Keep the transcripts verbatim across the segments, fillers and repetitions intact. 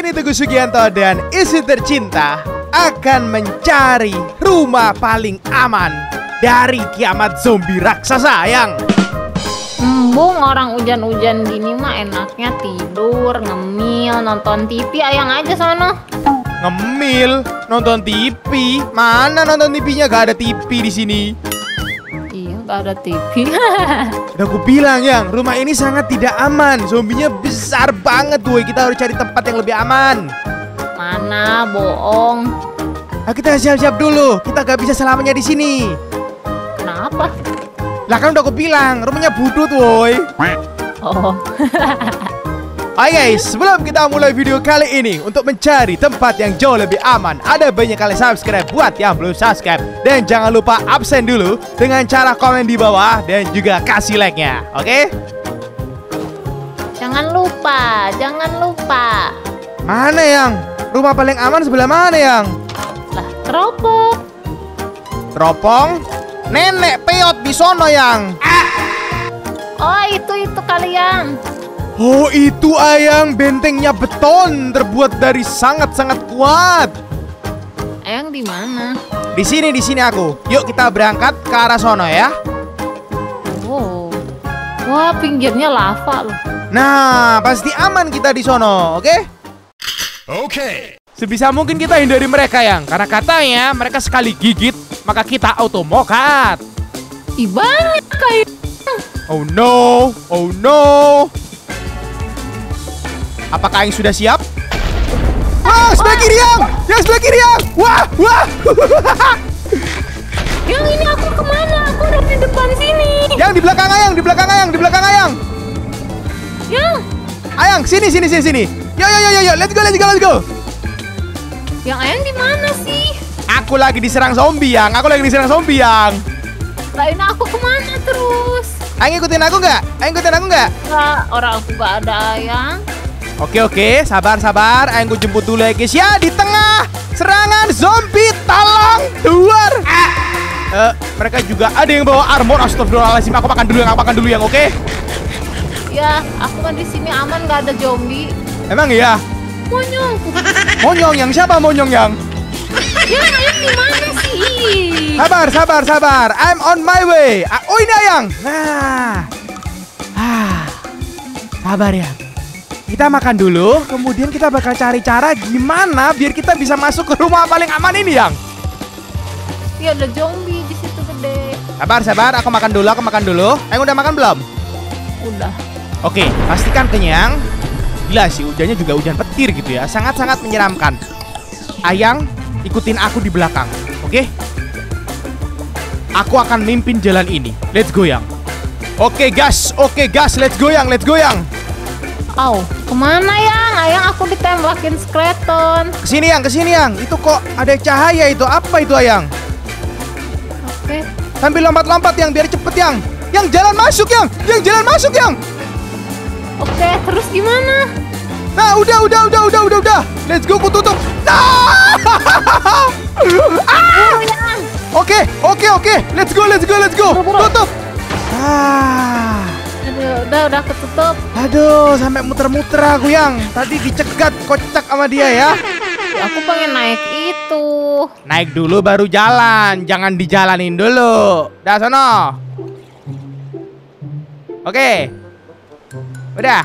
ini Teguh Sugianto dan istri tercinta akan mencari rumah paling aman dari kiamat zombie raksasa, yang Embung, orang hujan-hujan gini mah enaknya tidur, ngemil, nonton T V. Ayang aja sana. ngemil, nonton T V. Mana nonton T V-nya? Gak ada T V di sini. Iya, gak ada T V. Udah aku bilang, yang rumah ini sangat tidak aman. Zombinya besar banget, woy. Kita harus cari tempat yang lebih aman. Mana bohong? Nah, kita siap-siap dulu. Kita gak bisa selamanya di sini. Kenapa? Lah kan udah aku bilang, rumahnya budut, woy. Oh. Hai guys, sebelum kita mulai video kali ini, untuk mencari tempat yang jauh lebih aman, ada banyak kali subscribe buat yang belum subscribe. Dan jangan lupa absen dulu dengan cara komen di bawah dan juga kasih like-nya, oke? Jangan lupa, jangan lupa. Mana yang? Rumah paling aman sebelah mana, yang? Lah, keropok. Teropong? Nenek peot di sono, yang. Oh, itu itu kalian. Oh, itu Ayang, bentengnya beton terbuat dari sangat-sangat kuat. Ayang di mana? Di sini, di sini aku. Yuk kita berangkat ke arah sono ya. Oh. Wah, pinggirnya lava loh. Nah, pasti aman kita di sono, oke? Oke. Sebisa mungkin kita hindari mereka, yang, karena katanya mereka sekali gigit maka kita auto mokat. Ih, banyak kayak. Oh no, oh no. Apakah yang sudah siap? Wah, sebelah kiri, yang! Yang sebelah kiri, yang! Wah, wah! Yang ini aku kemana? Aku udah di depan sini. Yang di belakang Ayang, di belakang Ayang, di belakang Ayang. Yang, Ayang, sini, sini, sini, sini. Yo, yo, yo, yo, yo, let's go, let's go, let's go. yang Ayang di mana sih? Aku lagi diserang zombie, yang. Aku lagi diserang zombie, yang. Lah, ini aku kemana terus? Ayang ikutin aku nggak? Ayang ikutin aku nggak? Lah, orang aku gak ada Ayang. Oke, oke, sabar, sabar. Ayang gue jemput dulu ya, guys. Ya, di tengah serangan zombie, tolong keluar. Uh, mereka juga ada yang bawa armor. Astagfirullahaladzim. Aku makan dulu, yang aku makan dulu, yang, oke? Ya, aku kan di sini aman, gak ada zombie. Emang iya? Monyong. Monyong, yang siapa monyong, yang? Yang Ayang di mana sih? Sabar, sabar, sabar. I'm on my way. Ah, oh, ini Ayang. Nah. Ah. Sabar, ya. Kita makan dulu, kemudian kita bakal cari cara gimana biar kita bisa masuk ke rumah paling aman ini, yang. Ya, ada zombie di situ gede. Sabar, sabar. Aku makan dulu, aku makan dulu. Ayang udah makan belum? Udah. Oke, pastikan kenyang. Gila sih, hujannya juga hujan petir gitu ya. Sangat-sangat menyeramkan. Ayang, ikutin aku di belakang, oke? Aku akan mimpin jalan ini. Let's go, yang. Oke, gas. Oke, gas. Let's go, yang. Let's go, yang. Aw, kemana Yang? Ayang aku ditembakin skeleton. Kesini, yang. Kesini, yang. Itu kok ada cahaya itu. Apa itu, Ayang? Oke. Sambil lompat-lompat, yang, biar cepet, yang. Yang jalan masuk, yang. Yang jalan masuk, yang. Oke, terus gimana? Nah, udah, udah, udah, udah, udah, udah. Let's go, ku tutup. Nah! Ah! Yang. Oke, oke, oke. Let's go, let's go, let's go. Tutup. Ah. Aduh, udah, udah ketutup. Aduh, sampai muter-muter aku, yang. Tadi dicegat, kocak sama dia, ya. Ya, aku pengen naik itu. Naik dulu baru jalan. Jangan dijalanin dulu. Dah, sono. Oke. Udah.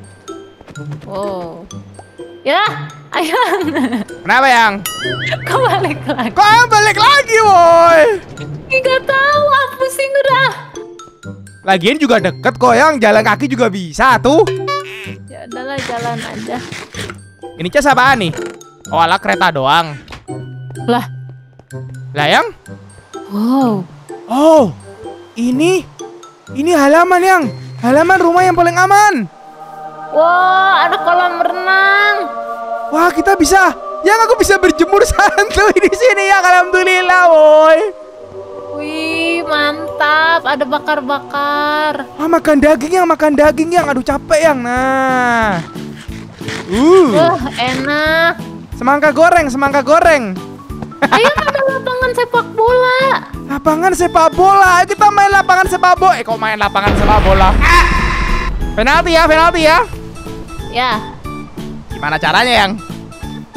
Oh. Ya, Ayang. Kenapa, yang? Kau balik lagi. Kok Ayang balik lagi, woi? Gak tahu, aku pusing udah. Lagian juga deket kok, yang. Jalan kaki juga bisa tuh. Ya udahlah, jalan aja. Ini cas apaan nih? Oh, ala kereta doang. Lah. Lah, yang? Wow. Oh, ini ini halaman, yang. Halaman rumah yang paling aman. Wah, ada kolam renang. Wah, kita bisa. Yang, aku bisa berjemur santuy di sini, ya. Alhamdulillah, woi. Wih, mantap. Ada bakar-bakar. Ah, makan daging, yang. Makan daging, yang. Aduh, capek, yang. Nah. Uh. Wah, enak. Semangka goreng, semangka goreng. Ayo, ada lapangan sepak bola. Lapangan sepak bola. Ayo kita main lapangan sepak bola. Eh, kok main lapangan sepak bola? Ah! Penalti ya, penalti ya. Ya. Gimana caranya, yang?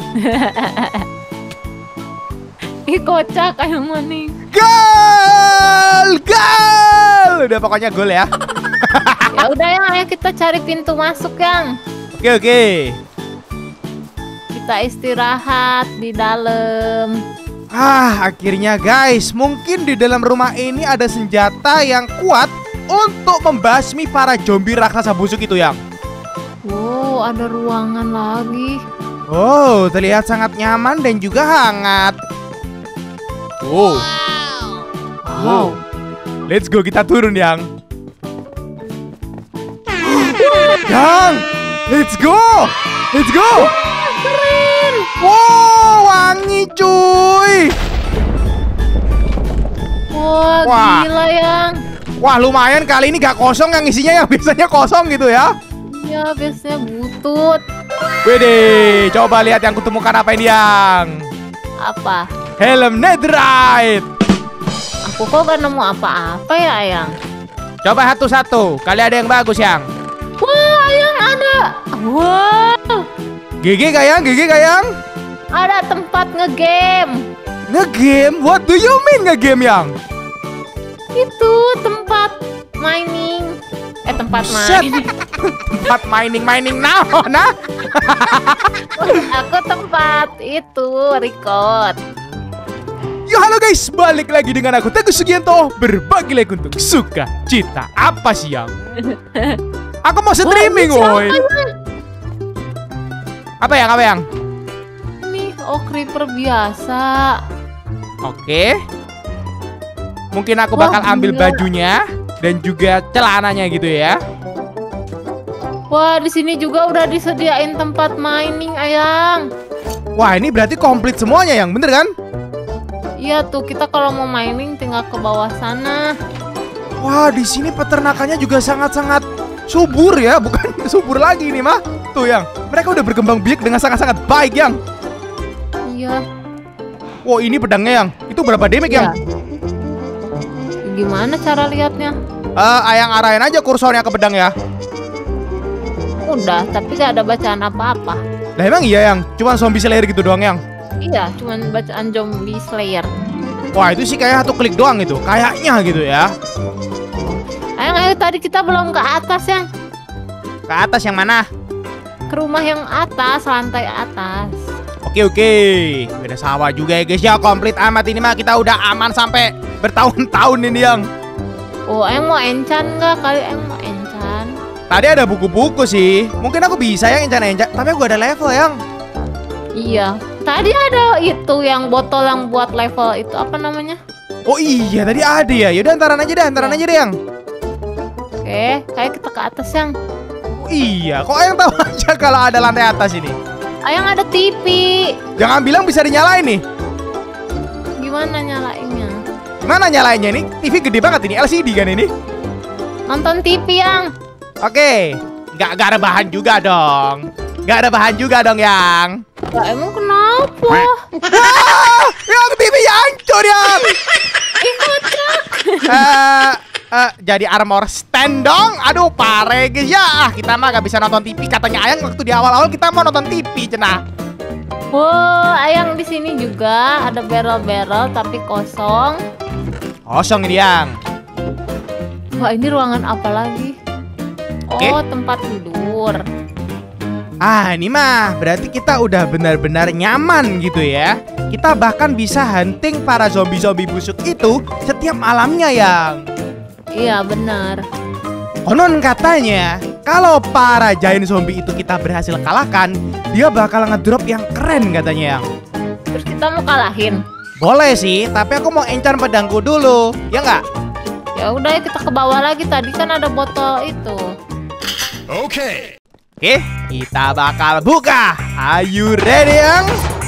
Ih kocak ayang maning. Gol! Gol! Udah pokoknya gol ya. Ya udah yang, ayo kita cari pintu masuk yang. Oke oke. Kita istirahat di dalam. Ah, akhirnya guys, mungkin di dalam rumah ini ada senjata yang kuat untuk membasmi para zombie raksasa busuk itu yang. Wow, ada ruangan lagi. Oh, terlihat sangat nyaman dan juga hangat. Wow. Wow. Let's go, kita turun yang. Yang, let's go, let's go. Keren. Wow, wangi cuy. Wah, Wah. gila yang. Wah, lumayan kali ini gak kosong yang isinya, yang biasanya kosong gitu ya. Ya biasanya butut. Wede, coba lihat yang kutemukan apa ini yang. Apa? Helm netherite. Aku kok gak nemu apa-apa ya ayang. Coba satu-satu, kali ada yang bagus yang. Wah ayang ada. Wow. G G kayang, G G kayang. Ada tempat ngegame. Ngegame? What do you mean ngegame yang? Itu tempat mining. Eh tempat Buset. mining. Tempat mining, mining now, nah. Aku tempat itu record. Yo halo guys, balik lagi dengan aku Teguh Sugianto. Berbagi like untuk suka cita. Apa sih yang? Aku mau streaming Wah, woi. ini siapa, Yang? Apa yang, apa yang? Ini oh creeper biasa. Oke. Mungkin aku Wah, bakal ambil gila. bajunya dan juga celananya gitu ya. Wah di sini juga udah disediain tempat mining ayang. Wah, ini berarti komplit semuanya yang, bener kan? Iya tuh kita kalau mau mining tinggal ke bawah sana. Wah, di sini peternakannya juga sangat-sangat subur ya, bukan subur lagi nih mah. Tuh yang, mereka udah berkembang biak dengan sangat-sangat baik yang. Iya. Wow, ini pedangnya yang. Itu berapa damage yang? Iya. Gimana cara lihatnya? Eh, ayang arahin aja kursornya ke pedang ya. Udah, tapi gak ada bacaan apa-apa. Lah emang iya yang, cuman zombie slayer gitu doang yang. Iya, cuman bacaan zombie slayer. Wah, itu sih kayak satu klik doang itu, kayaknya gitu ya. Ayang, ayo tadi kita belum ke atas yang. Ke atas yang mana? Ke rumah yang atas, lantai atas. Oke oke, beda sawah juga ya guys ya, komplit amat ini mah, kita udah aman sampai bertahun-tahun ini yang. Oh, Ayang mau enchant nggak? Kali Ayang mau enchant. Tadi ada buku-buku sih, mungkin aku bisa yang encan-encan, tapi aku gak ada level yang. Iya, tadi ada itu yang botol yang buat level itu apa namanya? Oh iya, tadi ada ya. Yaudah antaran aja deh, antaran aja deh yang. Oke, kayak kita ke atas yang. Oh iya, kok ayang tahu aja kalau ada lantai atas ini? Ayang ada T V. Jangan bilang bisa dinyalain nih. Gimana nyalainnya? Gimana nyalainnya nih? T V gede banget ini, L C D kan ini? Nonton T V yang. Oke, nggak nggak ada bahan juga dong. Nggak ada bahan juga dong yang. Ya emang kenapa? Ah, yang T V-nya hancur yang. Ih kocak. Eh, eh, jadi armor stand dong. Aduh, pare guys ya. Ah, kita mah gak bisa nonton T V. Katanya ayang waktu di awal-awal kita mau nonton T V cenah. Wow, Ayang di sini juga ada barrel-barrel tapi kosong. Kosong ini yang. Wah, ini ruangan apa lagi? Oke. Oh, tempat tidur. Ah, ini mah berarti kita udah benar-benar nyaman gitu ya. Kita bahkan bisa hunting para zombie-zombie busuk itu setiap malamnya yang. Iya, benar. Konon katanya, kalau para giant zombie itu kita berhasil kalahkan, dia bakal ngedrop yang keren katanya yang. Terus kita mau kalahin. Boleh sih, tapi aku mau enchant pedangku dulu, ya nggak? Ya udah ya, kita ke bawah lagi. Tadi kan ada botol itu. Okay. Oke, kita bakal buka. Are you ready yang?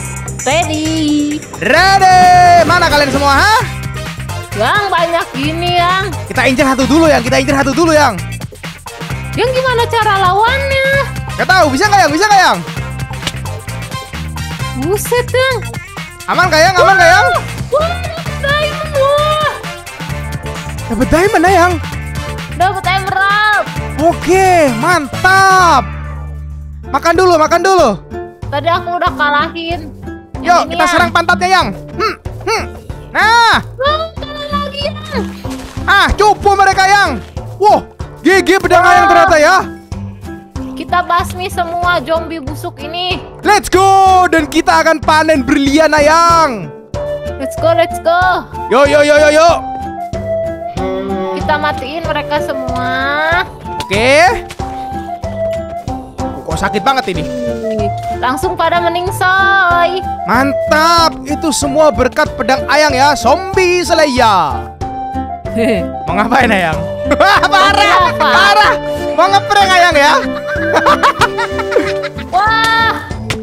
Ready. Ready! Mana kalian semua, ha? Yang banyak gini yang. Kita incer satu dulu yang, kita incer satu dulu yang. Yang gimana cara lawannya? Gak tahu, bisa nggak yang? Bisa nggak yang? Buset yang. Aman nggak yang? Aman nggak yang? Wah, diamond wah. Dapat diamond ya yang? Dapat emerald. Oke, mantap. Makan dulu, makan dulu. Tadi aku udah kalahin. Yuk, kita serang pantatnya, Yang. Hmm, hmm. Nah. Oh, kalah lagi, Yang. Ah, cupu mereka, Yang. Wow, G G pedang Ayang ternyata ya. Kita basmi semua zombie busuk ini. Let's go. Dan kita akan panen berlian, Ayang. Let's go, let's go. Yo, yo, yo, yo, yo. Kita matiin mereka semua. Oke. Kok sakit banget ini. Langsung pada meningsoy. Mantap. Itu semua berkat pedang Ayang ya. Zombie Slayer. Mau ngapain, Ayang? Parah, parah. Mau ngeprank, Ayang ya. Wah.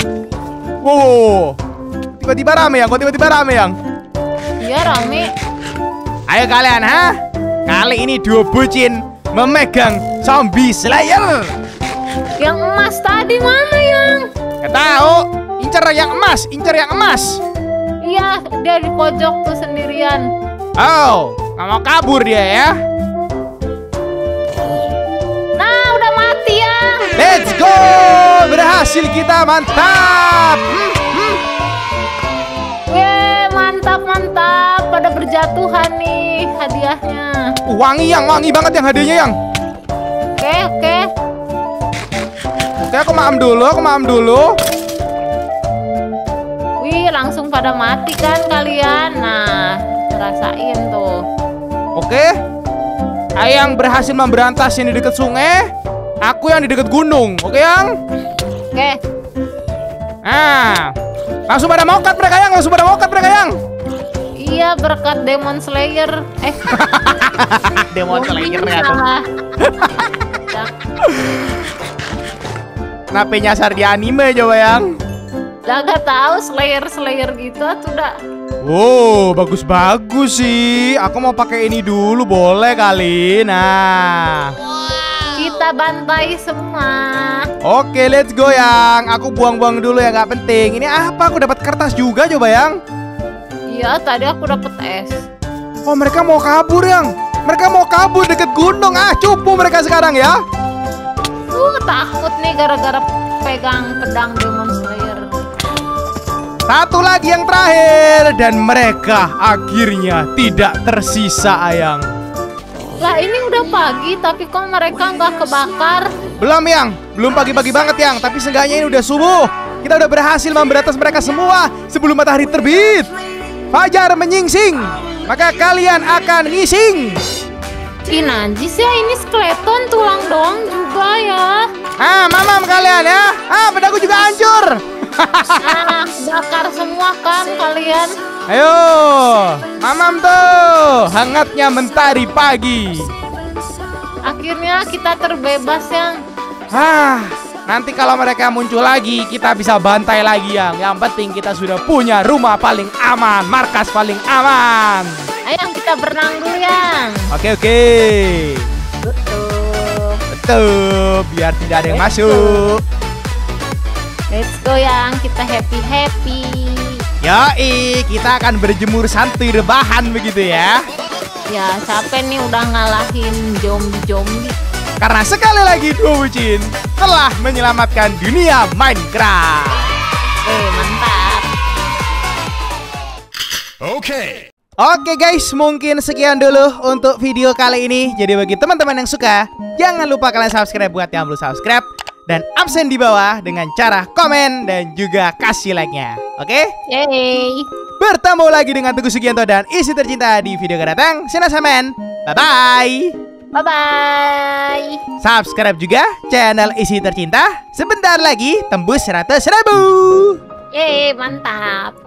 Wow. Tiba-tiba rame, Yang. Kok tiba-tiba rame, Yang? Iya, rame. Ayo kalian, ha? Kali ini duo bucin memegang Zombie Slayer. Yang emas tadi mana, Yang? Gak tahu. Incer yang emas, incer yang emas. Iya, dia di pojok tuh sendirian. Oh, nggak mau kabur dia ya. Nah, udah mati ya. Let's go. Berhasil kita, mantap. Hmm, hmm. Weh, mantap, mantap. Pada berjatuhan nih hadiahnya. Uh, wangi, Yang, wangi banget yang hadiahnya, Yang. Oke, oke. Oke, aku maam dulu, aku maam dulu. Wih, langsung pada mati kan kalian. Nah, rasain tuh. Oke. Ayang berhasil memberantas yang di dekat sungai. Aku yang di dekat gunung. Oke, Yang? Oke. Nah, langsung pada mokat mereka, Yang. Langsung pada mokat mereka, Yang. Iya, berkat Demon Slayer. Eh, Demon Slayer ya tuh. salah. Ya. Kenapa nyasar di anime coba, Yang? Lah gak tahu Slayer-Slayer gitu tuh dah. Wow, bagus-bagus sih. Aku mau pakai ini dulu, boleh kali. Nah. Kita bantai semua. Oke, let's go, Yang. Aku buang-buang dulu ya, nggak penting. Ini apa? Aku dapat kertas juga coba, Yang. Iya, tadi aku dapet es. Oh, mereka mau kabur, Yang. Mereka mau kabur deket gunung. Ah, cupu mereka sekarang ya. Uh, takut nih gara-gara pegang pedang Demon Slayer. Satu lagi yang terakhir. Dan mereka akhirnya tidak tersisa, Ayang. Lah, ini udah pagi tapi kok mereka nggak kebakar? Belum, Yang. Belum pagi-pagi banget, Yang. Tapi seenggaknya ini udah subuh. Kita udah berhasil memberantas mereka semua sebelum matahari terbit. Fajar menyingsing, maka kalian akan ngising. Ih, najis ya, ini skeleton tulang doang juga ya. Ah, mamam kalian ya. Ah, pedangku juga hancur. Nah, bakar semua kan kalian. Ayo, mamam tuh. Hangatnya mentari pagi. Akhirnya kita terbebas, Yang. Ah, nanti kalau mereka muncul lagi, kita bisa bantai lagi, Yang. Yang penting kita sudah punya rumah paling aman, markas paling aman. Ayo kita berenang dulu, Yang. Oke, oke. Tutup. Betul, biar tidak ada yang masuk. Let's go, Yang. Kita happy-happy. Yoi, kita akan berjemur santuy rebahan begitu ya. Ya, capek nih udah ngalahin zombie-zombie. Karena sekali lagi dua bucin telah menyelamatkan dunia Minecraft. Eh, mantap. Okay. Oke guys, mungkin sekian dulu untuk video kali ini. Jadi bagi teman-teman yang suka, jangan lupa kalian subscribe buat yang belum subscribe. Dan absen di bawah dengan cara komen dan juga kasih like-nya. Oke? Yeay. Bertemu lagi dengan Teguh Sugianto dan Isi Tercinta di video akan datang. Sinasamen. Bye-bye. Bye-bye. Subscribe juga channel Isi Tercinta. Sebentar lagi tembus seratus ribu. Yeay, mantap.